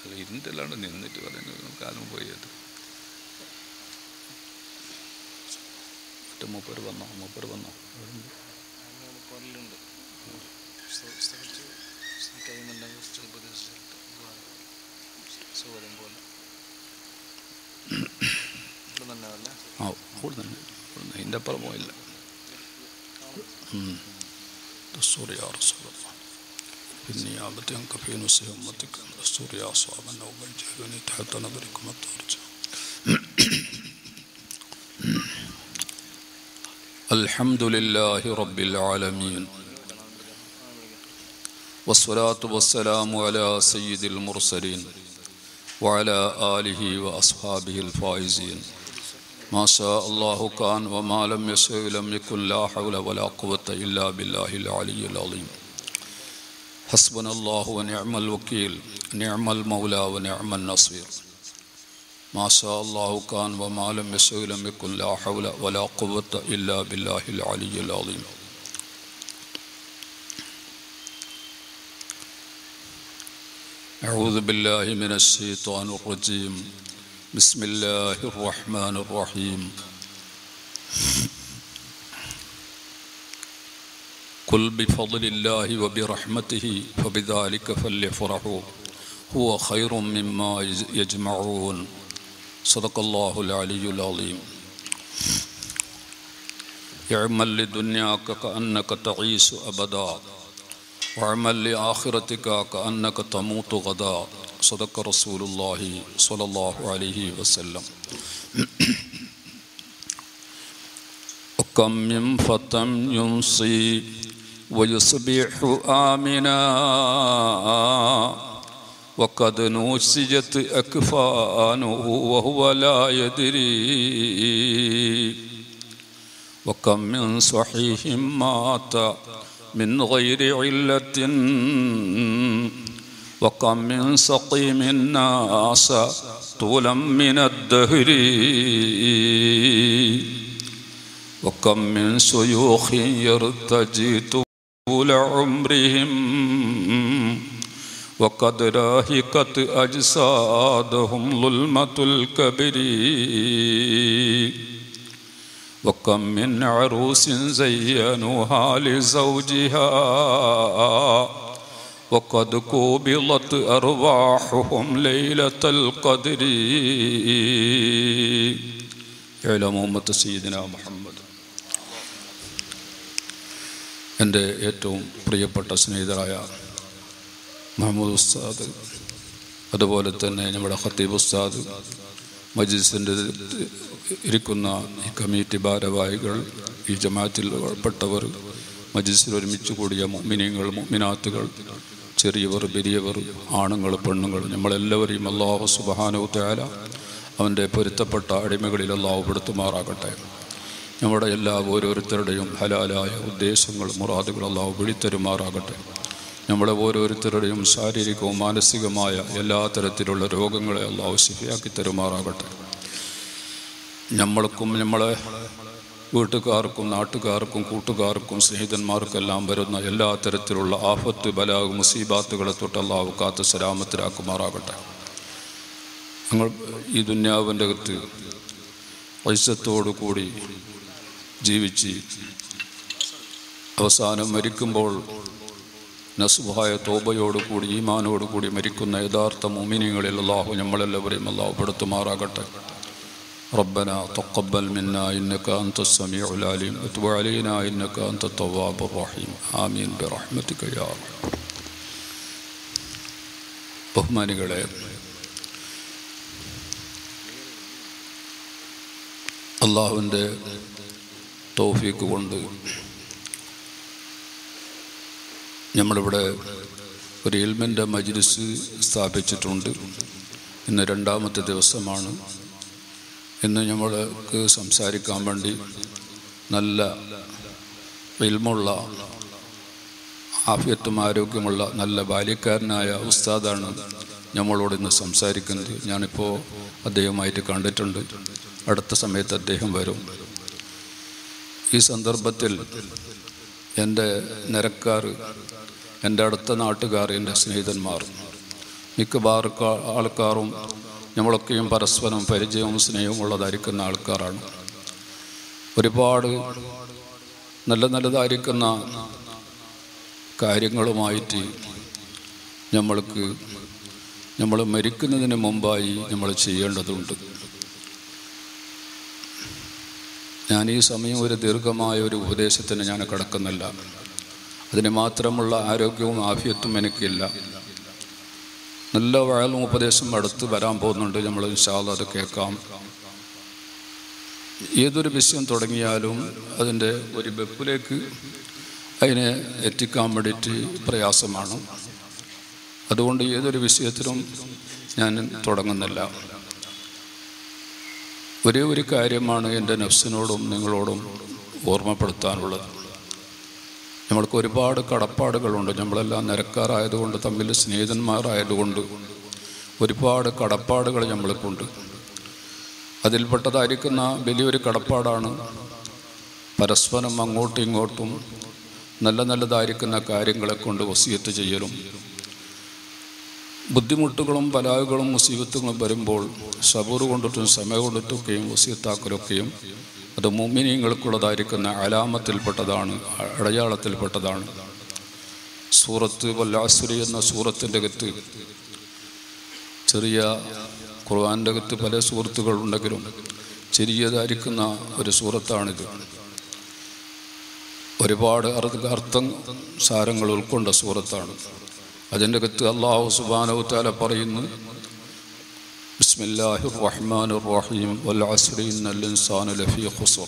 അല്ല ഇരുന്നിട്ടല്ലാണ്ട് നിന്നിട്ട് പറയുന്നത് കാലം പോയത്. മറ്റേ മൂപ്പര് വന്നോ പല്ലുണ്ട് സൗകര്യം പോലെ ആ അവിടെ തന്നെ ഇതിൻ്റെ അപ്പുറം പോയില്ല. دستور يا رسول الله إني عبد في نصح أمتك دستور يا أصحاب النوبل جعلوني تحت نظركم الترجع. الحمد لله رب العالمين والصلاة والسلام على سيد المرسلين وعلى آله وأصحابه الفائزين. ما شاء الله كان وما لم يشأ لم يكن لا حول ولا قوة إلا بالله العلي العظيم. حسبنا الله ونعم الوكيل نعم المولى ونعم النصير. ما شاء الله كان وما لم يشأ لم يكن لا حول ولا قوة إلا بالله العلي العظيم. أعوذ بالله من الشيطان الرجيم. بسم الله الرحمن الرحيم. قل بفضل الله وبرحمته فبذلك فليفرحوا هو خير مما يجمعون. صدق الله العلي العظيم. اعمل لدنياك كأنك تعيش أبدا واعمل لآخرتك كأنك تموت غدا. صدق رسول الله صلى الله عليه وسلم. وكم من فتى يمسي ويصبح آمنا وقد نسجت أكفانه وهو لا يدري. وكم من صحيح مات من غير علة وكم من سقيم الناس طولا من الدهر. وكم من شيوخ يرتجي طول عمرهم وقد راهقت أجسادهم ظلمة الكبر. وكم من عروس زينوها لزوجها وقد قبضت أرواحهم ليلة القدر. اعلموا أمة سيدنا محمد. എൻ്റെ ഏറ്റവും പ്രിയപ്പെട്ട സ്നേഹിതരായ മുഹമ്മദ് ഉസ്താദ്, അതുപോലെ തന്നെ നമ്മുടെ ഖത്തീബ് ഉസ്താദ്, മജ്ലിസിൻ്റെ ഇരിക്കുന്ന ഈ കമ്മിറ്റി ഭാരവാഹികൾ, ഈ ജമാഅത്തിൽ പെട്ടവർ, മജ്ലിസിൽ ഒരുമിച്ച് കൂടിയ മുഅ്മിനീങ്ങൾ, മുഅ്മിനാത്തുകൾ, ചെറിയവർ വലിയവർ, ആണുങ്ങൾ പെണ്ണുങ്ങൾ, നമ്മളെല്ലാവരെയും അല്ലാഹു സുബ്ഹാനഹു തആല അവൻ്റെ പൊരുത്തപ്പെട്ട അടിമകളിൽ അല്ലാഹു പെടുത്തുമാറാകട്ടെ. നമ്മുടെ എല്ലാ ഓരോരുത്തരുടെയും ഹലാലായ ഉദ്ദേശങ്ങൾ, മുറാദുകൾ അല്ലാഹു വിളിത്തരുമാറാകട്ടെ. നമ്മളെ ഓരോരുത്തരുടെയും ശാരീരികവും മാനസികമായ എല്ലാ തരത്തിലുള്ള രോഗങ്ങളെ അല്ലാഹു ശിഫയാക്കി തരുമാറാകട്ടെ. നമ്മൾക്കും നമ്മളെ വീട്ടുകാർക്കും നാട്ടുകാർക്കും കൂട്ടുകാർക്കും സ്നേഹിതന്മാർക്കെല്ലാം വരുന്ന എല്ലാ തരത്തിലുള്ള ആഫത്ത്, ബലാഗ്, മുസീബാത്തുകളെ തൊട്ട് അല്ലാഹു കാത്ത് സലാമത്തിലാക്കുമാറാകട്ടെ. ഞങ്ങൾ ഈ ദുന്യാവിൻ്റെ അകത്ത് ഇസ്സത്തോടു കൂടി ജീവിച്ച് അവസാനം മരിക്കുമ്പോൾ നസുഹായ തോബയോടുകൂടി ഈമാനോടുകൂടി മരിക്കുന്ന യഥാർത്ഥ മുഅ്മിനീങ്ങളിൽ അല്ലാഹു നമ്മളെല്ലാവരെയും അല്ലാഹു പെടുത്തുമാറാകട്ടെ. ربنا تقبل منا إنك أنت السميع العليم وتب علينا إنك أنت التواب الرحيم آمين برحمتك يا رب. ബഹുമാനികളെ, അല്ലാഹുവിൻ്റെ തൗഫീഖ് കൊണ്ട് നമ്മളിവിടെ ഒരു ഇൽമിൻ്റെ മജ്ലിസ് സ്ഥാപിച്ചിട്ടുണ്ട്. ഇന്ന് രണ്ടാമത്തെ ദിവസമാണ്. ഇന്ന് നമ്മൾക്ക് സംസാരിക്കാൻ വേണ്ടി നല്ല ഇൽമുള്ള, ആഫിയത്തും ആരോഗ്യമുള്ള നല്ല ബാല്യക്കാരനായ ഉസ്താദാണ് നമ്മളോട് ഇന്ന് സംസാരിക്കുന്നത്. ഞാനിപ്പോൾ അദ്ദേഹവുമായിട്ട് കണ്ടിട്ടുണ്ട്. അടുത്ത സമയത്ത് അദ്ദേഹം വരും. ഈ സന്ദർഭത്തിൽ എൻ്റെ നിരക്കാർ, എൻ്റെ അടുത്ത നാട്ടുകാർ, എൻ്റെ സ്നേഹിതന്മാർ, മിക്കവാറും ആൾക്കാരും നമ്മളൊക്കെയും പരസ്പരം പരിചയവും സ്നേഹവും ഉള്ളതായിരിക്കുന്ന ആൾക്കാരാണ്. ഒരുപാട് നല്ലതായിരിക്കുന്ന കാര്യങ്ങളുമായിട്ട് നമ്മൾ മരിക്കുന്നതിന് മുമ്പായി നമ്മൾ ചെയ്യേണ്ടതുണ്ട്. ഞാൻ ഈ സമയം ഒരു ദീർഘമായ ഒരു ഉപദേശത്തിന് ഞാൻ കടക്കുന്നില്ല. അതിന് മാത്രമുള്ള ആരോഗ്യവും ആഫിയത്തും എനിക്കില്ല. നല്ല വയലും ഉപദേശം അടുത്ത് വരാൻ പോകുന്നുണ്ട്. നമ്മൾ ഇൻഷാ അല്ലാഹ് അത് കേൾക്കാം. ഏതൊരു വിഷയം തുടങ്ങിയാലും അതിൻ്റെ ഒരു വെപ്പിലേക്ക് അതിനെ എത്തിക്കാൻ വേണ്ടിയിട്ട് പ്രയാസമാണ്. അതുകൊണ്ട് ഏതൊരു വിഷയത്തിലും ഞാൻ തുടങ്ങുന്നില്ല. ഒരേ ഒരു കാര്യമാണ് എൻ്റെ നഫ്സിനോടും നിങ്ങളോടും ഓർമ്മപ്പെടുത്താനുള്ളത്. നമ്മൾക്ക് ഒരുപാട് കടപ്പാടുകളുണ്ട്. നമ്മളെല്ലാം നിരക്കാരായതുകൊണ്ട്, തമ്മിൽ സ്നേഹിതന്മാരായതുകൊണ്ട് ഒരുപാട് കടപ്പാടുകൾ നമ്മൾക്കുണ്ട്. അതിൽപ്പെട്ടതായിരിക്കുന്ന വലിയൊരു കടപ്പാടാണ് പരസ്പരം അങ്ങോട്ടും ഇങ്ങോട്ടും നല്ലതായിരിക്കുന്ന കാര്യങ്ങളെ കൊണ്ട് വസിയത്ത് ചെയ്യലും. ബുദ്ധിമുട്ടുകളും ബലാകളും മുസീബത്തുകളും വരുമ്പോൾ സബൂർ കൊണ്ടിട്ടും സമയം കൊണ്ടിട്ടൊക്കെയും വസിയത്താക്കലൊക്കെയും അത് മുഅ്മിനീങ്ങൾക്കുള്ളതായിരിക്കുന്ന അലാമത്തിൽപ്പെട്ടതാണ്, അടയാളത്തിൽപ്പെട്ടതാണ്. സൂറത്ത് വൽ അസ്രി എന്ന സൂറത്തിൻ്റെ അകത്ത്, ചെറിയ ഖുർആൻ്റെ അകത്ത് പല സൂറത്തുകളുണ്ടെങ്കിലും ചെറിയതായിരിക്കുന്ന ഒരു സൂറത്താണിത്. ഒരുപാട് അർത്ഥം സാരങ്ങൾ ഉൾക്കൊണ്ട സൂറത്താണ്. അതിൻ്റെ അകത്ത് അല്ലാഹു സുബ്ഹാനഹു വ തആല പറയുന്നു, ബിസ്മില്ലാഹിർ റഹ്മാനിർ റഹീം വൽ അസ്രി ഇന്നൽ ഇൻസാന ലഫീ ഖുസ്ർ.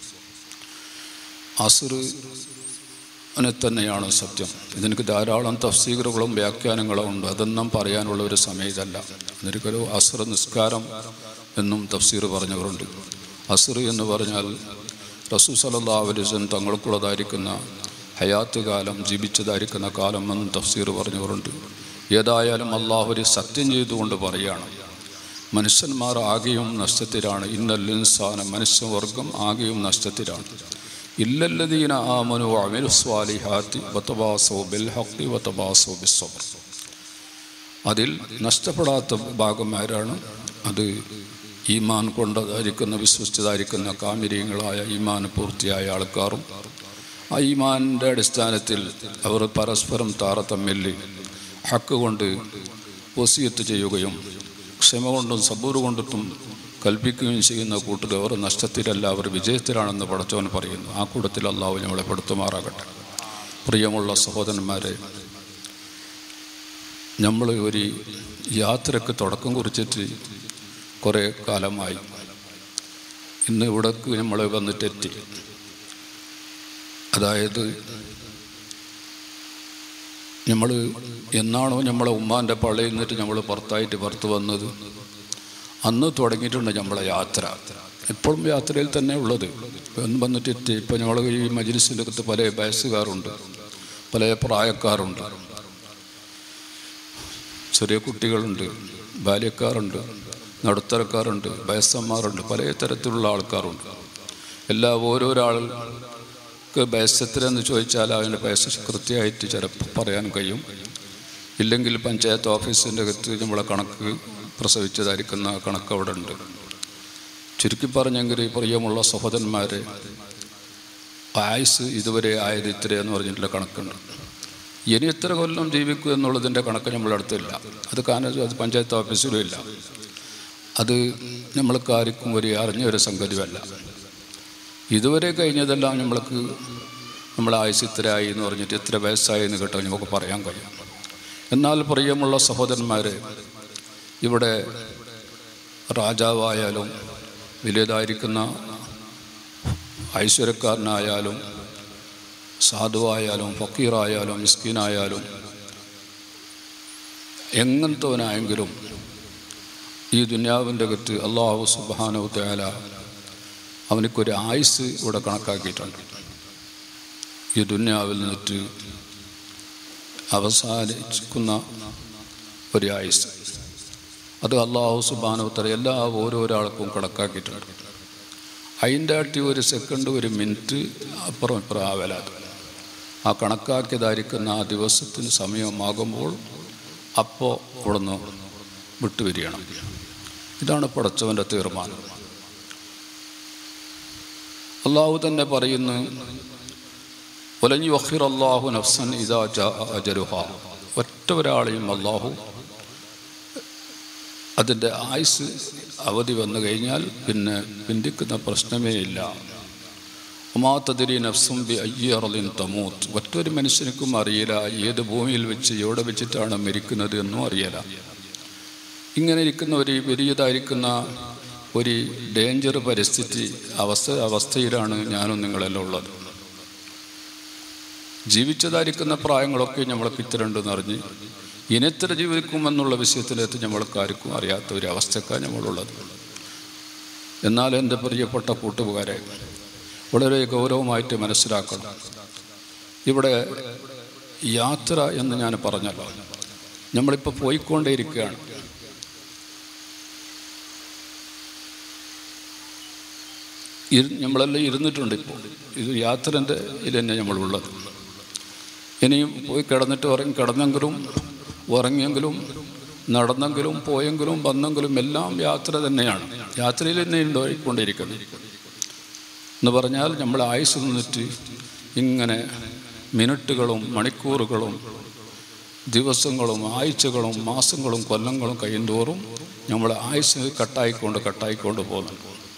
അസ്റിനെ തന്നെയാണ് സത്യം. ഇതിനൊക്കെ ധാരാളം തഫ്സീറുകളും വ്യാഖ്യാനങ്ങളും ഉണ്ട്. അതൊന്നും പറയാനുള്ള ഒരു സമയത്തല്ല. ഒരിക്കലും അസ്ർ നിസ്കാരം എന്നും തഫ്സീർ പറഞ്ഞവരുണ്ട്. അസ്ർ എന്ന് പറഞ്ഞാൽ റസൂൽ സല്ലല്ലാഹു അലൈഹി വസല്ലം തങ്ങൾക്കുള്ളതായിരിക്കുന്ന ഹയാത്ത് കാലം, ജീവിച്ചതായിരിക്കുന്ന കാലം എന്നും തഫ്സീർ പറഞ്ഞവരുണ്ട്. ഏതായാലും അള്ളാഹു ഒരു സത്യം ചെയ്തുകൊണ്ട് പറയുകയാണ്, മനുഷ്യന്മാർ ആകെയും നഷ്ടത്തിലാണ്. ഇന്നൽ ഇൻസാന, മനുഷ്യവർഗം ആകെയും നഷ്ടത്തിലാണ്. ഇല്ലല്ലദീന ആമനു വഅമിലുസ് സ്വാലിഹാത്തി വതവാസൗ ബിൽ ഹഖ് വതവാസൗ ബിസ്സബ്ർ. അതിൽ നഷ്ടപ്പെടാത്ത ഭാഗമാരാണ്. അത് ഈമാൻ കൊണ്ടതായിരിക്കുന്ന, വിശ്വസിച്ചതായിരിക്കുന്ന കാമിരീങ്ങളായ ഈമാൻ പൂർത്തിയായ ആൾക്കാരും ആ ഈമാനിൻ്റെ അടിസ്ഥാനത്തിൽ അവർ പരസ്പരം താരതമ്മിൽ ഹക്ക് കൊണ്ട് വസിയത്ത് ചെയ്യുകയും ക്ഷമ കൊണ്ടും സബൂർ കൊണ്ടിട്ടും കൽപ്പിക്കുകയും ചെയ്യുന്ന കൂട്ടർ അവർ നഷ്ടത്തിലല്ല, അവർ വിജയത്തിലാണെന്ന് പടച്ചവൻ പറയുന്നു. ആ കൂട്ടത്തിൽ അല്ലാഹു നമ്മളെ പെടുത്തുമാറാകട്ടെ. പ്രിയമുള്ള സഹോദരന്മാരെ, നമ്മൾ ഒരു യാത്രയ്ക്ക് തുടക്കം കുറിച്ചിട്ട് കുറേ കാലമായി. ഇന്ന് ഇവിടേക്ക് നമ്മൾ വന്നിട്ടെത്തി. അതായത് നമ്മൾ എന്നാണോ നമ്മളെ ഉമ്മാൻ്റെ പള്ളിയിൽ നിന്നിട്ട് നമ്മൾ പുറത്ത് വന്നത്, അന്ന് തുടങ്ങിയിട്ടുണ്ട് നമ്മളെ യാത്ര. എപ്പോഴും യാത്രയിൽ തന്നെ ഉള്ളത്. വന്നിട്ടെത്തി. ഇപ്പം നമ്മൾ ഈ മജ്‌ലിസിൻ്റെ അകത്ത് പല വയസ്സുകാരുണ്ട്, പല പ്രായക്കാരുണ്ട്, ചെറിയ കുട്ടികളുണ്ട്, ബാല്യക്കാരുണ്ട്, നടുത്തരക്കാരുണ്ട്, വയസ്സന്മാരുണ്ട്, പല തരത്തിലുള്ള ആൾക്കാരുണ്ട്. ഓരോരാൾക്ക് ബയസത്തിലെന്ന് ചോദിച്ചാൽ അതിൻ്റെ ബയസ് കൃത്യമായിട്ട് ചിലപ്പോൾ പറയാൻ കഴിയും. ഇല്ലെങ്കിൽ പഞ്ചായത്ത് ഓഫീസിൻ്റെ അകത്ത് നമ്മളെ കണക്ക് പ്രസവിച്ചതായിരിക്കുന്ന കണക്ക് അവിടെ ഉണ്ട്. ചുരുക്കി പറഞ്ഞെങ്കിൽ പ്രിയമുള്ള സഹോദരന്മാരെ, ആയുസ് ഇതുവരെ ആയത് ഇത്രയെന്ന് പറഞ്ഞിട്ടുള്ള കണക്കുണ്ട്. ഇനി എത്ര കൊല്ലം ജീവിക്കുക എന്നുള്ളതിൻ്റെ കണക്ക് നമ്മളെ അടുത്തില്ല. അത് അത് പഞ്ചായത്ത് ഓഫീസിലും ഇല്ല. അത് നമ്മൾക്കാർക്കും അറിഞ്ഞൊരു സംഗതിയല്ല. ഇതുവരെ കഴിഞ്ഞതെല്ലാം നമ്മളെ ആയുസ് ഇത്രയായി എന്ന് പറഞ്ഞിട്ട് ഇത്ര വയസ്സായി എന്ന് കേട്ടോ നമുക്ക് പറയാൻ കഴിയും. എന്നാൽ പ്രിയമുള്ള സഹോദരന്മാരെ, ഇവിടെ രാജാവായാലും വലിയതായിരിക്കുന്ന ഐശ്വര്യക്കാരനായാലും സാധുവായാലും ഫക്കീറായാലും മിസ്കീനായാലും എങ്ങനത്തവനായെങ്കിലും ഈ ദുനിയാവിൻ്റെ അകത്ത് അല്ലാഹു സുബ്ഹാനഹു തആല അവനക്കൊരു ആയുസ് ഇവിടെ കണക്കാക്കിയിട്ടുണ്ട്. ഈ ദുനിയാവിൽ നിന്നിട്ട് അവസാനിക്കുന്ന ഒരു ആയുസ് അത് അല്ലാഹു സുബ്ഹാനഹു തആല ഓരോരാൾക്കും കണക്കാക്കിയിട്ടുണ്ട്. അതിൻ്റെ ആട്ടി ഒരു സെക്കൻഡ്, ഒരു മിനിറ്റ് അപ്പുറം ഇപ്പുറം ആവലാതെ ആ കണക്കാക്കിയതായിരിക്കുന്ന ആ ദിവസത്തിന് സമയമാകുമ്പോൾ അപ്പോൾ ഇവിടുന്ന് വിട്ടുവരികയാണ്. ഇതാണ് പടച്ചവൻ്റെ തീർമാനം. അള്ളാഹു തന്നെ പറയുന്നു, വലൻ യുഅഖിറല്ലാഹു നഫ്സൻ ഇദാ ജാഅ അജലുഹാ. ഒറ്റ ഒരാളെയും അള്ളാഹു അതിൻ്റെ ആയുസ് അവധി വന്നു കഴിഞ്ഞാൽ പിന്നെ പിന്തിക്കുന്ന പ്രശ്നമേ ഇല്ല. വമാ തദ്രി നഫ്സും ബിഅയ്യി അർളിൻ തമൂത്ത്. ഒറ്റൊരു മനുഷ്യനുക്കും അറിയില്ല ഏത് ഭൂമിയിൽ വെച്ച് എവിടെ വെച്ചിട്ടാണ് മരിക്കുന്നത് എന്നും അറിയില്ല. ഇങ്ങനെ ഇരിക്കുന്ന ഒരു വലിയതായിരിക്കുന്ന ഒരു ഡേഞ്ചർ പരിസ്ഥിതി അവസ്ഥയിലാണ് ഞാനും നിങ്ങളെല്ലാം ഉള്ളത്. ജീവിച്ചതായിരിക്കുന്ന പ്രായങ്ങളൊക്കെ നമ്മൾക്ക് ഇത്തരണ്ടെന്ന് അറിഞ്ഞ് ഇനെത്ര ജീവിക്കുമെന്നുള്ള വിഷയത്തിലെത്തി നമ്മൾക്ക് ആർക്കും അറിയാത്ത ഒരു അവസ്ഥക്കാണ് നമ്മളുള്ളത്. എന്നാൽ എൻ്റെ പ്രിയപ്പെട്ട കൂട്ടുകാരെ, വളരെ ഗൗരവമായിട്ട് മനസ്സിലാക്കണം. ഇവിടെ യാത്ര എന്ന് ഞാൻ പറഞ്ഞല്ലോ, നമ്മളിപ്പോൾ പോയിക്കൊണ്ടേയിരിക്കുകയാണ്. നമ്മളെല്ലാം ഇരുന്നിട്ടുണ്ട്. ഇപ്പോൾ ഇത് യാത്രൻ്റെ ഇതിൽ തന്നെ നമ്മളുള്ളത്. ഇനിയും പോയി കിടന്നെങ്കിലും ഉറങ്ങിയെങ്കിലും നടന്നെങ്കിലും പോയെങ്കിലും വന്നെങ്കിലും എല്ലാം യാത്ര തന്നെയാണ്. യാത്രയിൽ തന്നെ ഉണ്ടായിക്കൊണ്ടിരിക്കുന്നത് എന്ന് പറഞ്ഞാൽ നമ്മൾ ആയുസ് നിന്നിട്ട് ഇങ്ങനെ മിനിറ്റുകളും മണിക്കൂറുകളും ദിവസങ്ങളും ആഴ്ചകളും മാസങ്ങളും കൊല്ലങ്ങളും കഴിയുന്തോറും നമ്മുടെ ആയുസ് കട്ടായിക്കൊണ്ട് പോകുന്നു.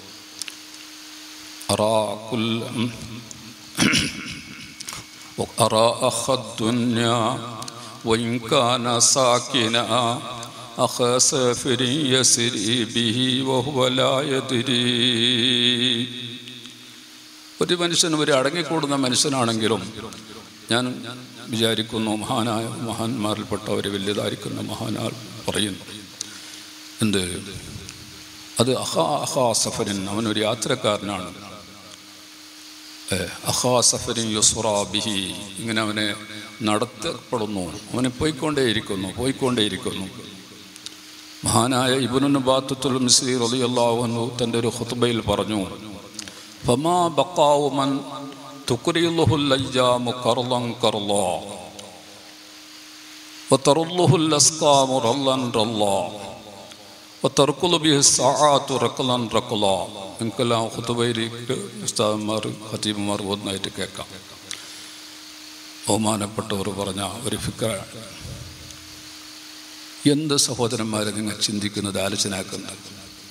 ഒരു മനുഷ്യൻ ഒരു അടങ്ങിക്കൂടുന്ന മനുഷ്യനാണെങ്കിലും ഞാൻ വിചാരിക്കുന്നു, മഹാന്മാരിൽപ്പെട്ട ഒരു വലിയതായിരിക്കുന്ന മഹാനാൾ പറയുന്നു, എന്ത് അത് സഫരിൻ, അവനൊരു യാത്രക്കാരനാണ്. സഫരിൻ യുസ്റാ ബിഹി, ഇങ്ങനെ അവനെ നടത്തപ്പെടുന്നു, അവനെ പോയിക്കൊണ്ടേയിരിക്കുന്നു. മഹാനായ ഇബ്നു ബാത്തുൽ മിസ്രി റളിയല്ലാഹു അൻഹു തൻ്റെ ഒരു ഖുത്ബയിൽ പറഞ്ഞു, ഫമാ ബഖാഉ മൻ തുക്രിലുഹുൽ അയ്യാമു ഖർളൻ ഖർളാ വതറുല്ലുഹുൽ അസ്ഖാമു റല്ലൻ റല്ലാ വതർക്കുലു ബിഹി സആതു റഖലൻ റഖലാ. നിങ്ങൾക്കെല്ലാം ഖുത്ബയിലേക്ക് ഉസ്താദന്മാർ ഖതീബുമാർ ഒന്നായിട്ട് കേൾക്കാം. ബഹുമാനപ്പെട്ടവർ പറഞ്ഞ ഒരു ഫിക്റാണ്. എന്ത് സഹോദരന്മാരെ നിങ്ങൾ ചിന്തിക്കുന്നത്, ആലോചനാക്കുന്നത്?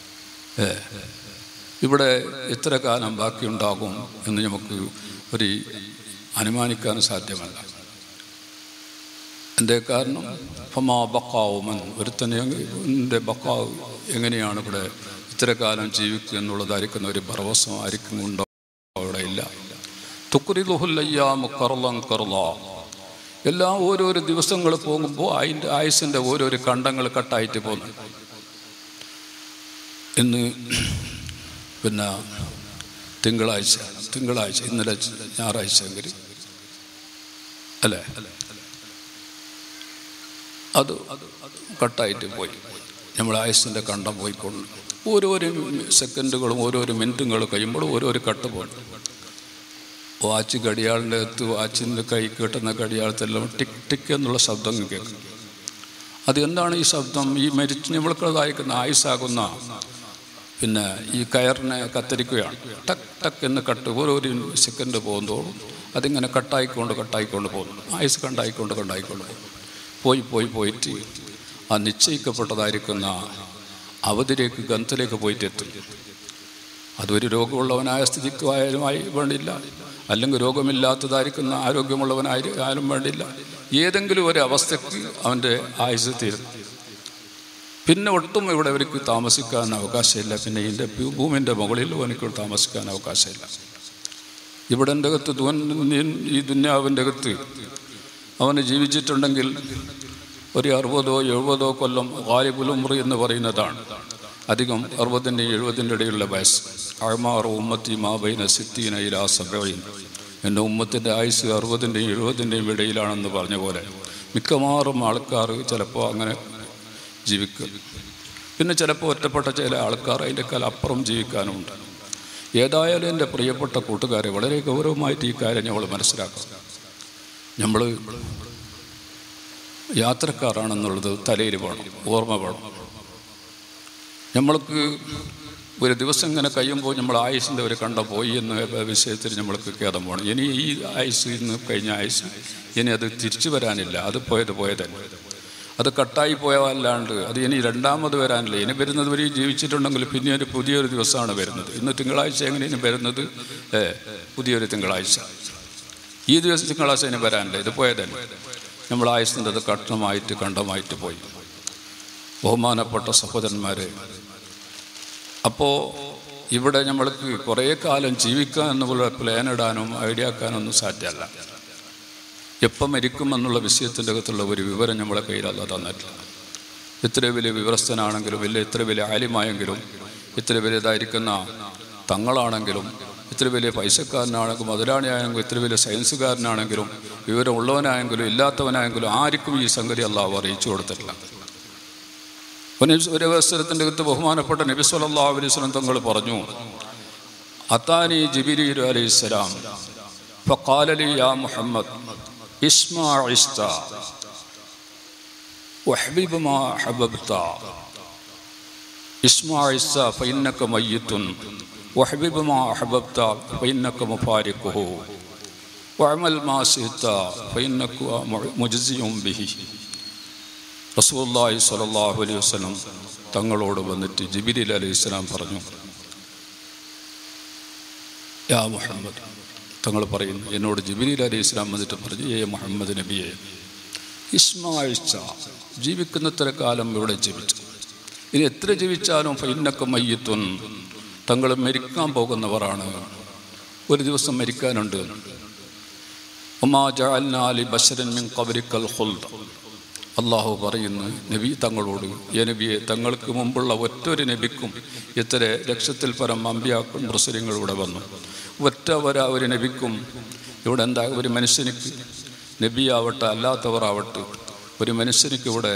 ഇവിടെ എത്ര കാലം ബാക്കിയുണ്ടാകും എന്ന് നമുക്ക് ഒരു അനുമാനിക്കാൻ സാധ്യമല്ല. എൻ്റെ കാരണം ഫമാ ബഖാവുമൻ, ഒരുത്തൻ്റെ ബഖാവ് എങ്ങനെയാണ് ഇവിടെ ഇത്ര കാലം ജീവിക്കുക എന്നുള്ളതായിരിക്കുന്ന ഒരു ഭരവസം ആയിരിക്കും ഉണ്ടോ? അവിടെ ഇല്ല. തുക്രിലുഹുൽ അയ്യാമു ഖർളൻ ഖർളാ, എല്ലാ ഓരോരോ ദിവസങ്ങൾ പോകുമ്പോൾ അതിൻ്റെ ആയുസിൻ്റെ ഓരോരോ കണ്ടങ്ങൾ കട്ടായിട്ട് പോകുന്നു. ഇന്ന് പിന്നെ തിങ്കളാഴ്ച ഇന്നലെ ഞായറാഴ്ച എങ്കിൽ അല്ലേ, അത് കട്ടായിട്ട് പോയി. നമ്മൾ ആയുസിൻ്റെ കണ്ടം പോയിക്കൊണ്ട് ഓരോരോ സെക്കൻഡുകളും ഓരോരോ മിനിറ്റുകളും കഴിയുമ്പോൾ ഓരോരോ കട്ട് പോകും. വാച്ച് ഘടിയാളിൻ്റെ അകത്ത് വാച്ചിൻ്റെ കൈ കെട്ടുന്ന ഘടിയാളത്തെല്ലാം ടിക് ടിക്ക് എന്നുള്ള ശബ്ദം കേൾക്കും. അത് എന്താണ് ഈ ശബ്ദം? ഈ നമ്മൾക്കതായിരിക്കുന്ന ആയുസ്സാകുന്ന പിന്നെ ഈ കയറിനെ കത്തിരിക്കുകയാണ്. ടക്ക് ടക്ക് എന്ന് കട്ട് ഓരോരോ സെക്കൻഡ് പോകുന്നതോടും അതിങ്ങനെ കട്ടായിക്കൊണ്ട് പോകുന്നു. ആയുസ് കണ്ടായിക്കൊണ്ട് പോകും. പോയിട്ട് ആ നിശ്ചയിക്കപ്പെട്ടതായിരിക്കുന്ന അവധിയിലേക്ക് ഗന്ധത്തിലേക്ക് പോയിട്ടെത്തും. അതൊരു രോഗമുള്ളവനായ സ്ഥിതിക്കായാലും വേണ്ടില്ല, അല്ലെങ്കിൽ രോഗമില്ലാത്തതായിരിക്കുന്ന ആരോഗ്യമുള്ളവനായാലും വേണ്ടില്ല, ഏതെങ്കിലും ഒരു അവസ്ഥയ്ക്ക് അവൻ്റെ ആയുസ് തീരും. പിന്നെ ഒട്ടും ഇവിടെ അവർക്ക് താമസിക്കാൻ അവകാശമില്ല. പിന്നെ ഇതിൻ്റെ ഭൂമിൻ്റെ മുകളിൽ അവനക്ക് താമസിക്കാൻ അവകാശമില്ല. ഇവിടെ എൻ്റെ അകത്ത് ഈ ദുന്യാവിൻ്റെ അകത്ത് അവന് ജീവിച്ചിട്ടുണ്ടെങ്കിൽ ഒരു 60-70 കൊല്ലം ഗാലിബുൽ ഉംറി എന്ന് പറയുന്നതാണ്. അധികം 60-70 ഇടയിലുള്ള വയസ്സ്. അഅ്മാറു ഉമ്മത്തി മാ ബൈന 60 ഇലാ 70. എൻ്റെ ഉമ്മത്തിൻ്റെ ആയുസ് 60-70 ഇടയിലാണെന്ന് പറഞ്ഞ പോലെ മിക്കവാറും ആൾക്കാർ ചിലപ്പോൾ അങ്ങനെ ജീവിക്കും. പിന്നെ ചിലപ്പോൾ ഒറ്റപ്പെട്ട ചില ആൾക്കാർ അതിൻ്റെക്കാൾ അപ്പുറം ജീവിക്കാനുമുണ്ട്. ഏതായാലും എൻ്റെ പ്രിയപ്പെട്ട കൂട്ടുകാരെ, വളരെ ഗൗരവമായിട്ട് ഈ കാര്യം നമ്മൾ മനസ്സിലാക്കണം. നമ്മൾ യാത്രക്കാരാണെന്നുള്ളത് തലയിൽ വേണം, ഓർമ്മ വേണം. നമ്മൾക്ക് ഒരു ദിവസം ഇങ്ങനെ കഴിയുമ്പോൾ നമ്മൾ ആയുസിൻ്റെ ഒരു കണ്ട പോയി എന്ന വിഷയത്തിൽ നമ്മൾക്ക് ഖേദം വേണം. ഇനി ഈ ആയുസ് ഇന്ന് കഴിഞ്ഞ ആയുസ് ഇനി അത് തിരിച്ചു വരാനില്ല. അത് പോയതന്നെ, അത് കട്ടായി പോയല്ലാണ്ട് അത് ഇനി രണ്ടാമത് വരാനില്ല. ഇനി വരുന്നത് വരെ ജീവിച്ചിട്ടുണ്ടെങ്കിൽ പിന്നെ ഒരു പുതിയൊരു ദിവസമാണ് വരുന്നത്. ഇന്ന് തിങ്കളാഴ്ച എങ്ങനെ ഇനി വരുന്നത്? പുതിയൊരു തിങ്കളാഴ്ച. ഈ ദിവസം തിങ്കളാഴ്ച ഇനി വരാനില്ല. ഇത് പോയതന്നെ. നമ്മൾ ആയുസിൻ്റെ അത് കണ്ടമായിട്ട് പോയി. ബഹുമാനപ്പെട്ട സഹോദരന്മാരെ, അപ്പോൾ ഇവിടെ നമ്മൾക്ക് കുറേ കാലം ജീവിക്കാൻ എന്നുള്ള പ്ലാൻ ഇടാനും ഐഡിയ ആക്കാനൊന്നും സാധ്യമല്ല. എപ്പം മരിക്കുമെന്നുള്ള വിഷയത്തിൻ്റെ അകത്തുള്ള ഒരു വിവരം നമ്മളെ കയ്യിലല്ല തന്നിട്ടില്ല. ഇത്ര വലിയ വിവരസ്ഥനാണെങ്കിലും ഇത്ര വലിയ ആലിമായെങ്കിലും ഇത്ര വലിയതായിരിക്കുന്ന തങ്ങളാണെങ്കിലും ഇത്ര വലിയ പൈസക്കാരനാണെങ്കിലും മുതലാളിയായെങ്കിലും ഇത്ര വലിയ സയൻസുകാരനാണെങ്കിലും വിവരമുള്ളവനായെങ്കിലും ഇല്ലാത്തവനായെങ്കിലും ആർക്കും ഈ സംഗതി അല്ലാഹു അറിയിച്ചു കൊടുത്തിട്ടില്ല. ഒരു അവസരത്തിൻ്റെ അകത്ത് ബഹുമാനപ്പെട്ട നബി സല്ലല്ലാഹു അലൈഹി വസല്ലം തങ്ങൾ പറഞ്ഞു, അതാനി ജിബ്രീൽ അലൈഹിസ്സലാം ഫഖാല ലി യാ മുഹമ്മദ് ഇസ്മാ ഇസ്ത വഹ്ബിബ് മാ ഹബബ്ത ഇസ്മാ ഇസ്ത ഫഇന്നക മയ്യിത്തുൻ വഹ്ബിബ് മാ ഹബബ്ത ഫഇന്നക മുഫാരിഖുഹു വഅമൽ മാ ശിഅത ഫഇന്നക മുജ്സിയും ബിഹി. റസൂലുള്ളാഹി സ്വല്ലല്ലാഹു അലൈഹി വസല്ലം തങ്ങളോട് വന്നിട്ട് ജിബ്രീൽ അലൈഹിസ്സലാം പറഞ്ഞു, യാ മുഹമ്മദ്, തങ്ങൾ പറയുന്നു, എന്നോട് ജിബ്രീൽ അലൈഹിസ്സലാം വന്നിട്ട് പറഞ്ഞു, മുഹമ്മദ് നബിയെ, ഇസ്മായിച്ച ജീവിക്കുന്നത്ര കാലം ഇവിടെ ജീവിച്ചു, ഇനി എത്ര ജീവിച്ചാലും ഫഇന്നക മയ്യിത്തുൻ, തങ്ങൾ മരിക്കാൻ പോകുന്നവരാണ്, ഒരു ദിവസം മരിക്കാനുണ്ട്. വമാ ജഅൽനാ ലിബശരിൻ മിൻ ഖബ്രിക്കൽ ഖുൽദ. അള്ളാഹു പറയുന്നു നബി തങ്ങളോട്, നബിയെ, തങ്ങൾക്ക് മുമ്പുള്ള ഒറ്റൊരു നബിക്കും ഇത്ര ലക്ഷത്തിൽ പരം അമ്പിയാക്കും മുർസലിങ്ങൾ ഇവിടെ വന്നു. ഒരു നബിക്കും ഇവിടെ എന്താ, ഒരു മനുഷ്യനിക്ക് നബിയാവട്ടെ അല്ലാത്തവരാവട്ടെ ഒരു മനുഷ്യനിക്ക് ഇവിടെ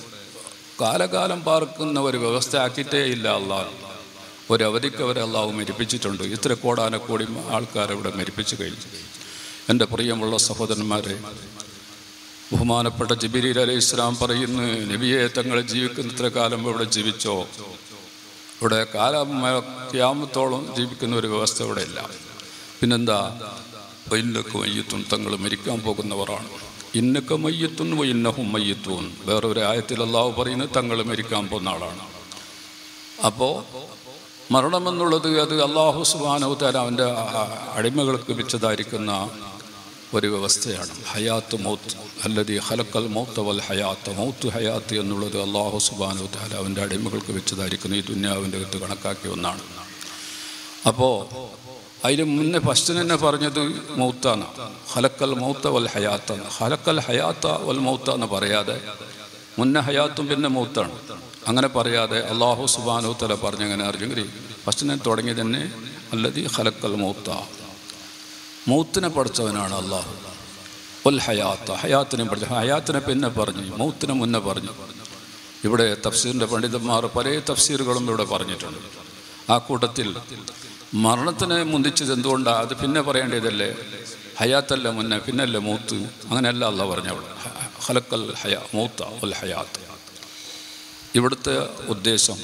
കാലകാലം പാർക്കുന്ന ഒരു വ്യവസ്ഥ ആക്കിയിട്ടേ ഇല്ല. അള്ളാഹു ഒരു അവധിക്ക് അവരെ അള്ളാഹു മരിപ്പിച്ചിട്ടുണ്ട്. ഇത്ര കോടാനക്കോടി ആൾക്കാരെ ഇവിടെ മരിപ്പിച്ചു കഴിഞ്ഞു. എൻ്റെ പ്രിയമുള്ള സഹോദരന്മാരെ, ബഹുമാനപ്പെട്ട ജിബ്രീൽ അലൈഹിസ്സലാം പറയുന്നു, നബിയെ, തങ്ങൾ ജീവിക്കുന്നത്ര കാലം ഇവിടെ ജീവിച്ചോ, ഇവിടെ ഖിയാമത്തോളം ജീവിക്കുന്ന ഒരു വ്യവസ്ഥ ഇവിടെ ഇല്ല. പിന്നെന്താ, ഇന്നക മയ്യിത്തുൻ, തങ്ങൾ മരിക്കാൻ പോകുന്നവരാണ്. ഇന്നക മയ്യിത്തുൻ വഇന്നഹും മയ്യിത്തൂൻ. വേറൊരു ആയത്തിൽ അല്ലാഹു പറയുന്നത് തങ്ങൾ മരിക്കാൻ പോകുന്ന ആളാണ്. അപ്പോൾ മരണമെന്നുള്ളത് അത് അല്ലാഹു സുബ്ഹാനഹു വ തആല അവൻ്റെ അടിമകൾക്ക് വെച്ചതായിരിക്കുന്ന ഒരു വ്യവസ്ഥയാണ്. ഹയാത്ത് മൗത്ത് അല്ലദീ ഖലഖൽ മൗത വൽ ഹയാത്ത്. മൗത്ത് ഹയാത്ത് എന്നുള്ളത് അല്ലാഹു സുബ്ഹാനഹു വ തആല അവൻ്റെ അടിമകൾക്ക് വെച്ചതായിരിക്കുന്ന ഈ ദുനിയാവിൻ്റെ അകത്ത് കണക്കാക്കിയ ഒന്നാണ്. അപ്പോൾ അതിന് മുന്നേ ഫസ്റ്റ് തന്നെ പറഞ്ഞത് മൗത്താണ്. ഖലഖൽ മൗത വൽ ഹയാത്താണ്. ഖലഖൽ ഹയാത്ത വൽ മൗത എന്ന് പറയാതെ മുന്നേ ഹയാത്തും പിന്നെ മൗത്താണ് അങ്ങനെ പറയാതെ അല്ലാഹു സുബ്ഹാനഹു വ തആല പറഞ്ഞങ്ങനെ അറിഞ്ഞെങ്കിൽ ഫസ്റ്റ് തന്നെ തുടങ്ങി തന്നെ അല്ലദീ ഖലഖൽ മൗത, മൗത്തിനെ പഠിച്ചവനാണ് അള്ളാഹു. വൽ ഹയാത്ത, ഹയാത്തിനെ പഠിച്ച, ഹയാത്തിനെ പിന്നെ പറഞ്ഞു, മൗത്തിനെ മുന്നേ പറഞ്ഞു. ഇവിടെ തഫ്സീറിൻ്റെ പണ്ഡിതന്മാർ പല തഫ്സീറുകളും ഇവിടെ പറഞ്ഞിട്ടുണ്ട്. ആ കൂട്ടത്തിൽ മരണത്തിനെ മുന്തിച്ചത് എന്തുകൊണ്ടാണ്, അത് പിന്നെ പറയേണ്ടതല്ലേ, ഹയാത്തല്ല മുന്നേ പിന്നല്ലേ മൗത്ത്, അങ്ങനെയല്ല അള്ളാഹു പറഞ്ഞു അവിടെ ഖലഖൽ മൗത വൽ ഹയാത്ത്. ഇവിടുത്തെ ഉദ്ദേശം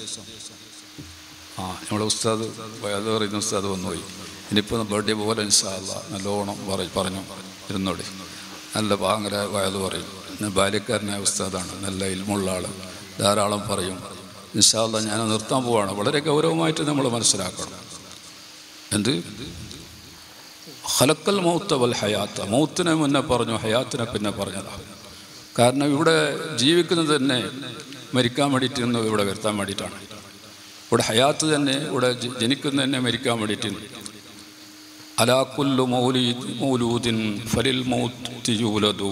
നമ്മുടെ ഉസ്താദ് അത് പറയുന്ന ഉസ്താദ് വന്നുപോയി. ഇനിയിപ്പോൾ ബർത്ത്ഡേ പോലെ ഇൻഷാ അല്ലാഹ് നല്ലോണം പറഞ്ഞു ഇരുന്നോടി, നല്ല ഭയങ്കര വയത് പറയും. ബാല്യക്കാരനായ ഉസ്താദാണ്, നല്ല ഇൽമുള്ള ആൾ, ധാരാളം പറയും. ഇൻഷാ അല്ലാഹ് ഞാൻ നിർത്താൻ പോവാണ്. വളരെ ഗൗരവമായിട്ട് നമ്മൾ മനസ്സിലാക്കണം. എന്ത് ഖലഖൽ മൗത വൽ ഹയാത്ത, മൗത്തിനെ മുന്നേ പറഞ്ഞു, ഹയാത്തിനെ പിന്നെ പറഞ്ഞതാണ്. കാരണം ഇവിടെ ജീവിക്കുന്നത് തന്നെ മരിക്കാൻ വേണ്ടിയിട്ട് ഇവിടെ വരുത്താൻ വേണ്ടിയിട്ടാണ്. ഇവിടെ ഹയാത്ത് തന്നെ ഇവിടെ ജനിക്കുന്ന തന്നെ മരിക്കാൻ വേണ്ടിയിട്ട്. അലാ കുല്ലു മൗലൂദിൻ ഫലിൽ മൗത്തി യൂലദു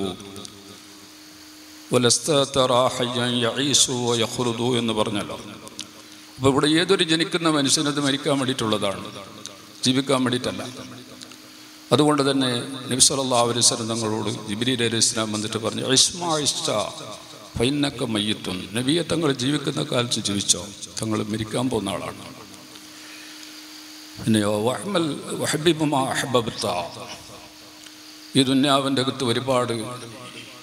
വലസ്ത തറാ ഹയ്യൻ യഈസു വയഖ്റുദു എന്ന് പറഞ്ഞല്ലോ. അപ്പോൾ ഇവിടെ ഏതൊരു ജനിക്കുന്ന മനുഷ്യനത് മരിക്കാൻ വേണ്ടിയിട്ടുള്ളതാണ്, ജീവിക്കാൻ വേണ്ടിയിട്ടല്ല. അതുകൊണ്ട് തന്നെ നബി സല്ലല്ലാഹു അലൈഹി വസല്ലം തങ്ങളോട് ജിബ്രീൽ അലൈഹിസ്സലാം വന്നിട്ട് പറഞ്ഞു, ഇസ്മാഇസ്ത ഫഇന്നക മയ്യിത്തുൻ, നബിയെ, തങ്ങൾ ജീവിക്കുന്ന കാലത്ത് ജീവിച്ചോ, തങ്ങൾ മരിക്കാൻ പോകുന്ന ആളാണ്. പിന്നെയോ വഹ്ബിബ് മാ അഹ്ബബ്ത, ഈ ദുനിയാവിൻ്റെ അകത്ത് ഒരുപാട്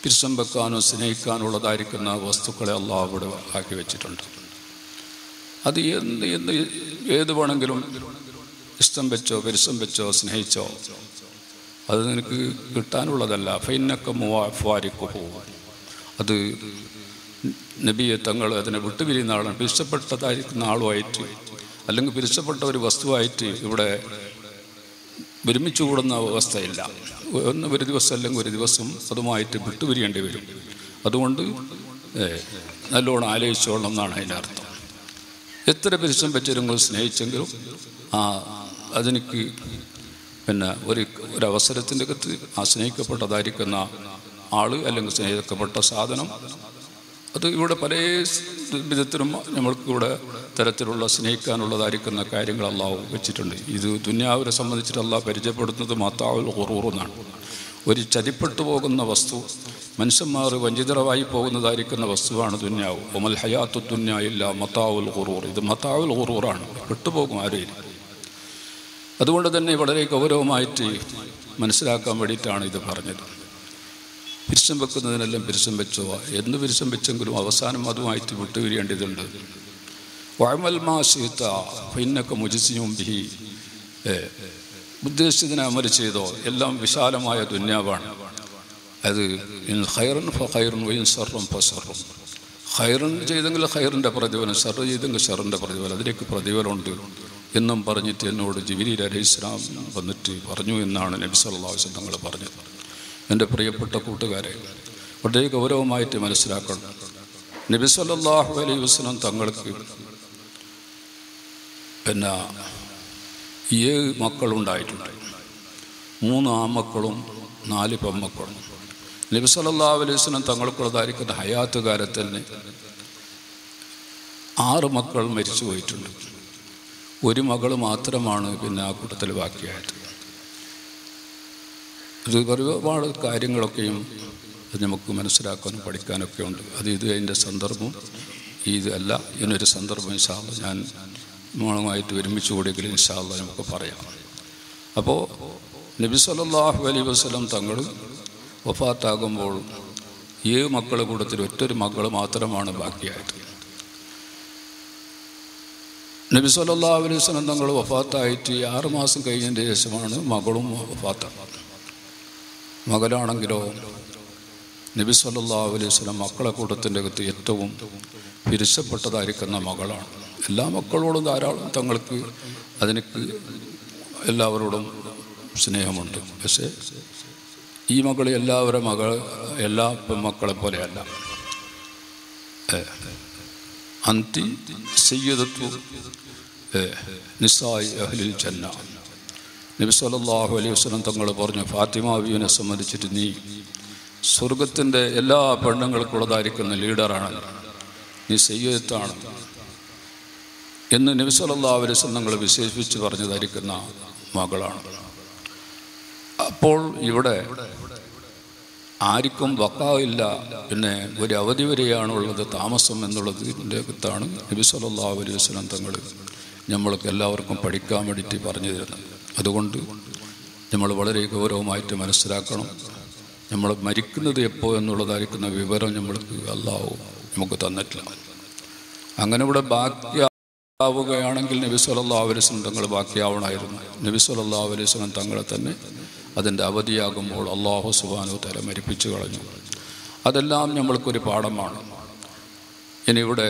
പിരിശം വെക്കാനോ സ്നേഹിക്കാനുള്ളതായിരിക്കുന്ന വസ്തുക്കളെ അള്ളാഹു ഇവിടെ ആക്കി വെച്ചിട്ടുണ്ട്. അത് ഏത് വേണമെങ്കിലും ഇഷ്ടം വെച്ചോ പിരിശം വെച്ചോ സ്നേഹിച്ചോ അത് നിനക്ക് കിട്ടാനുള്ളതല്ല. ഫൈനക്ക മുവാഫാരിക്കുഹു, അത് നബിയെ തങ്ങൾ അതിനെ വിട്ടുപിരിയുന്ന ആളാണ്. പിരിച്ചപ്പെട്ടതായിരിക്കുന്ന ആളുമായിട്ട് അല്ലെങ്കിൽ പിരിച്ചപ്പെട്ട ഒരു വസ്തുവായിട്ട് ഇവിടെ ഒരുമിച്ച് കൂടുന്ന അവസ്ഥയില്ല. ഒരു ദിവസം അല്ലെങ്കിൽ ഒരു ദിവസം അതുമായിട്ട് വിട്ടുപിരിയേണ്ടി വരും. അതുകൊണ്ട് നല്ലോണം ആലോചിച്ചോളണം എന്നാണ് അതിൻ്റെ അർത്ഥം. എത്ര പിരിച്ചം വെച്ചെങ്കിലും സ്നേഹിച്ചെങ്കിലും അതെനിക്ക് ഒരവസരത്തിൻ്റെ അകത്ത് ആ സ്നേഹിക്കപ്പെട്ടതായിരിക്കുന്ന ആൾ അല്ലെങ്കിൽ സ്നേഹിക്കപ്പെട്ട സാധനം അത് ഇവിടെ പല വിധത്തിലും നമ്മൾക്കിവിടെ തരത്തിലുള്ള സ്നേഹിക്കാനുള്ളതായിരിക്കുന്ന കാര്യങ്ങൾ അള്ളാഹു വെച്ചിട്ടുണ്ട്. ഇത് ദുനിയാവിനെ സംബന്ധിച്ചിട്ട് അള്ളാഹു പരിചയപ്പെടുത്തുന്നത് മത്താഉൽ ഖുറൂർ എന്നാണ്. ഒരു ചതിപ്പെട്ടു പോകുന്ന വസ്തു, മനുഷ്യന്മാർ വഞ്ചിതരായി പോകുന്നതായിരിക്കുന്ന വസ്തുവാണ് ദുനിയാവ്. ഒമൽ ഹയാത്തു ദുനിയ ഇല്ല മത്താഉൽ ഖുറൂർ. ഇത് മത്താഉൽ ഖുറൂറാണ്, പെട്ടുപോകും ആരെയും. അതുകൊണ്ട് തന്നെ വളരെ ഗൗരവമായിട്ട് മനസ്സിലാക്കാൻ വേണ്ടിയിട്ടാണ് ഇത് പറഞ്ഞത്. പിരിശം വെക്കുന്നതിനെല്ലാം പിരിശം വെച്ചോ, എന്ന് പിരിശം വെച്ചെങ്കിലും അവസാനം അതുമായിട്ട് വിട്ടുപിരിയേണ്ടതുണ്ട്. വഅമൽ മാ ശിഅത ഫഇന്നക മുജ്സിയും ബിഹി, ഉദ്ദേശിച്ചതിനെ അമൽ ചെയ്തോ. എല്ലാം വിശാലമായ ദുനിയാവാണ്. അത് ഇൻ ഖൈറൻ ഫഖൈറുൻ വഇൻ ശർറൻ ഫശർറുൻ. ഖൈറൻ ചെയ്തെങ്കിൽ ഖൈറിൻ്റെ പ്രതിഫലം, ഷർ ചെയ്തെങ്കിൽ ഷറിൻ്റെ പ്രതിഫലം, അതിലേക്ക് പ്രതിഫലമുണ്ട് എന്നും പറഞ്ഞിട്ട് എന്നോട് ജിബ്രീൽ അലൈഹിസ്സലാം വന്നിട്ട് പറഞ്ഞു എന്നാണ് നബി സല്ലല്ലാഹു അലൈഹി വസല്ലം തങ്ങൾ പറഞ്ഞത്. എൻ്റെ പ്രിയപ്പെട്ട കൂട്ടുകാരെ, വളരെ ഗൗരവമായിട്ട് മനസ്സിലാക്കണം. നബി സല്ലല്ലാഹു അലൈഹി വസല്ലം തങ്ങൾക്ക് 7 മക്കളുണ്ടായിട്ടുണ്ട്. 3 ആൺമക്കളും 4 പെൺമക്കളും. നബി സല്ലല്ലാഹു അലൈഹി വസല്ലം തങ്ങൾക്കുള്ളതായിരിക്കുന്ന ഹയാത്ത് കാലത്ത് തന്നെ 6 മക്കൾ മരിച്ചു പോയിട്ടുണ്ട്. 1 മകൾ മാത്രമാണ് ആ കൂട്ടത്തിൽ ബാക്കിയായത്. ഇത് ഒരുപാട് കാര്യങ്ങളൊക്കെയും നമുക്ക് മനസ്സിലാക്കാനും പഠിക്കാനൊക്കെ ഉണ്ട്. ഇത് അതിൻ്റെ സന്ദർഭം ഇതല്ല. ഇതിനൊരു സന്ദർഭം ഇൻഷാ അല്ലാഹ് ഞാൻ മോളുമായിട്ട് ഒരുമിച്ച് കൂടിയെങ്കിലും ഇൻഷാ അല്ലാഹ് നമുക്ക് പറയാം. അപ്പോൾ നബി സല്ലല്ലാഹു അലൈഹി വസല്ലം തങ്ങൾ വഫാത്താകുമ്പോൾ 7 മക്കളുടെ കൂട്ടത്തിൽ ഒറ്റൊരു മകൾ മാത്രമാണ് ബാക്കിയായത്. നബി സല്ലല്ലാഹു അലൈഹി വസല്ലം തങ്ങൾ വഫാത്തായിട്ട് 6 മാസം കഴിഞ്ഞതിന് ശേഷമാണ് മകളും വഫാത്താകുന്നത്. മകനാണെങ്കിലോ നബി സല്ലല്ലാഹു അലൈഹി വസല്ലം മക്കളെ കൂട്ടത്തിൻ്റെ അകത്ത് ഏറ്റവും പിരിച്ചപ്പെട്ടതായിരിക്കുന്ന മകളാണ്. എല്ലാ മക്കളോടും ധാരാളം തങ്ങൾക്ക് അതിനക്ക് എല്ലാവരോടും സ്നേഹമുണ്ട്. പക്ഷേ ഈ മകൾ എല്ലാവരും എല്ലാ പെൺമക്കളെ പോലെയല്ല. അന്തി സയ്യിദത്തു നിസാഇ അഹ്ലിൽ ജന്ന. നബി സല്ലല്ലാഹു അലൈഹി വസല്ലം തങ്ങൾ പറഞ്ഞു, ഫാത്തിമ ബീവിനെ സംബന്ധിച്ചിട്ട് നീ സ്വർഗത്തിൻ്റെ എല്ലാ പെണ്ണുങ്ങൾക്കുള്ളതായിരിക്കുന്ന ലീഡറാണ്, നീ സയ്യിദത്താണ് എന്ന് നബി സല്ലല്ലാഹു അലൈഹി വസല്ലം തങ്ങൾ വിശേഷിപ്പിച്ച് പറഞ്ഞതായിരിക്കുന്ന മകളാണ്. അപ്പോൾ ഇവിടെ ആർക്കും വഖാഇല്ല, ഒരു അവധി വരെയാണുള്ളത് താമസം എന്നുള്ളതിൻ്റെ അകത്താണ് നബി സല്ലല്ലാഹു അലൈഹി വസല്ലം തങ്ങൾ നമ്മൾക്ക് എല്ലാവർക്കും പഠിക്കാൻ വേണ്ടിയിട്ട് പറഞ്ഞു തരുന്നത്. അതുകൊണ്ട് നമ്മൾ വളരെ ഗൗരവമായിട്ട് മനസ്സിലാക്കണം. നമ്മൾ മരിക്കുന്നത് എപ്പോൾ എന്നുള്ളതായിരിക്കുന്ന വിവരം നമ്മൾക്ക് അല്ലാഹു നമുക്ക് തന്നിട്ടില്ല. അങ്ങനെ ഇവിടെ ബാക്കിയാവുകയാണെങ്കിൽ നബി സല്ലല്ലാഹു അലൈഹി വസല്ലം തങ്ങൾ ബാക്കിയാവണമായിരുന്നു. നബി സല്ലല്ലാഹു അലൈഹി വസല്ലം തങ്ങളെ തന്നെ അതിൻ്റെ അവധിയാകുമ്പോൾ അല്ലാഹു സുബ്ഹാനഹു വ തആല മരിപ്പിച്ചു കളഞ്ഞു. അതെല്ലാം നമ്മൾക്കൊരു പാഠമാണ്. ഇനി ഇവിടെ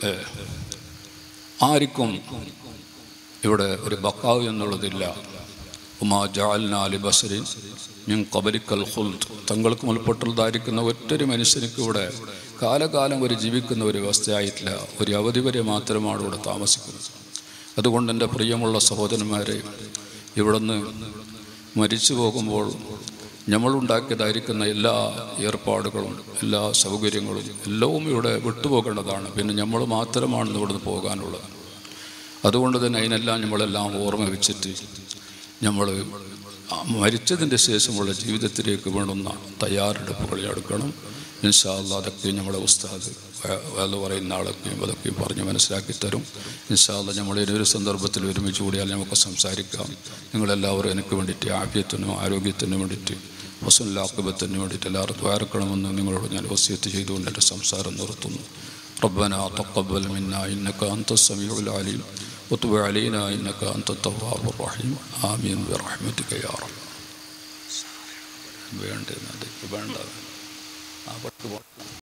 ആർക്കും ഇവിടെ ഒരു ബഖാവ് എന്നുള്ളതില്ല. ഉമാ ജഅൽനാ ലിബശരിൻ മിൻ ഖബലിക്കൽ ഖുൽദ്. തങ്ങൾക്ക് മുൽപ്പെട്ടുള്ളതായിരിക്കുന്ന ഒറ്റൊരു മനുഷ്യർക്ക് ഇവിടെ കാലകാലം ഒരു ജീവിക്കുന്ന ഒരു വ്യവസ്ഥയായിട്ടില്ല. ഒരു അവധി വരെ മാത്രമാണ് ഇവിടെ താമസിക്കുന്നത്. അതുകൊണ്ട് എൻ്റെ പ്രിയമുള്ള സഹോദരന്മാരെ, ഇവിടുന്ന് മരിച്ചു പോകുമ്പോൾ നമ്മളുണ്ടാക്കിയതായിരിക്കുന്ന എല്ലാ ഏർപ്പാടുകളും എല്ലാ സൗകര്യങ്ങളും എല്ലാം ഇവിടെ വിട്ടുപോകേണ്ടതാണ്. പിന്നെ നമ്മൾ മാത്രമാണ് ഇവിടുന്ന് പോകാനുള്ളത്. അതുകൊണ്ട് തന്നെ അതിനെല്ലാം നമ്മളെല്ലാം ഓർമ്മ വെച്ചിട്ട് നമ്മൾ മരിച്ചതിൻ്റെ ശേഷമുള്ള ജീവിതത്തിലേക്ക് വേണ്ടുന്ന തയ്യാറെടുപ്പുകൾ എടുക്കണം. ഇൻഷാ അല്ലാഹ് അതൊക്കെ നമ്മളെ ഉസ്താദ് എന്ന് പറയുന്ന ആളൊക്കെയും അതൊക്കെയും പറഞ്ഞ് മനസ്സിലാക്കി തരും. ഇൻഷാ അല്ലാഹ് നമ്മളൊരു സന്ദർഭത്തിൽ ഒരുമിച്ച് കൂടിയാൽ നമുക്ക് സംസാരിക്കാം. നിങ്ങളെല്ലാവരും എനിക്ക് വേണ്ടിയിട്ട് ആഫിയത്തിനും ആരോഗ്യത്തിനും വേണ്ടിയിട്ട് ഹുസ്നുൽ ആഖിബത്തിന് വേണ്ടിയിട്ട് എല്ലാവരും ദ്വാരക്കണമെന്ന് നിങ്ങളോട് ഞാൻ വസിയത്ത് ചെയ്തുകൊണ്ട് എൻ്റെ സംസാരം നിർത്തുന്നു. റബ്ബനാ തഖബ്ബൽ മിന്നാ ഇന്നക അൻതസ് സമീഉൽ അലീം വതുബ് അലൈനാ ഇന്നക അൻതത് തവ്വാബുർ റഹീം. ആമീൻ ബിറഹ്മതിക യാ റബ്ബ്. വേണ്ട